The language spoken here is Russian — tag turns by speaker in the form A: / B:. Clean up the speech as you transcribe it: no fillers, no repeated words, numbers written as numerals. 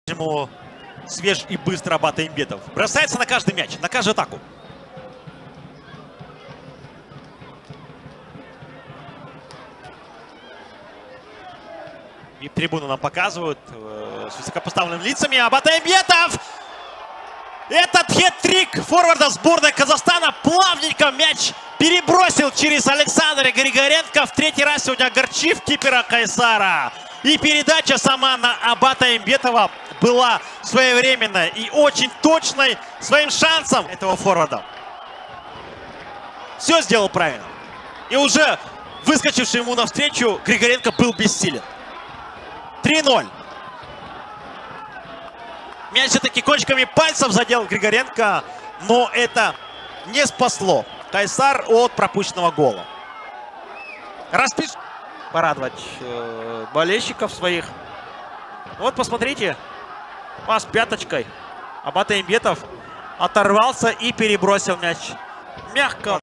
A: Ему свеж и быстро Абат Аимбетов. Бросается на каждый мяч, на каждую атаку. И трибуну нам показывают с высокопоставленными лицами. Абат Аимбетов! Этот хет-трик форварда сборной Казахстана. Плавненько мяч перебросил через Александра Григоренко. В третий раз сегодня огорчив кипера Кайсара. И передача сама на Абата Аимбетова была своевременной и очень точной, своим шансом этого форварда. Все сделал правильно. И уже выскочивший ему навстречу Григоренко был бессилен. 3-0. Мяч все-таки кончиками пальцев задел Григоренко, но это не спасло Кайсар от пропущенного гола. Порадовать болельщиков своих. Вот посмотрите, пас пяточкой. Абат Аимбетов оторвался и перебросил мяч мягко.